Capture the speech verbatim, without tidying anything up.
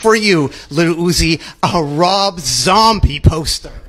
for you, Lil Uzi, a Rob Zombie poster.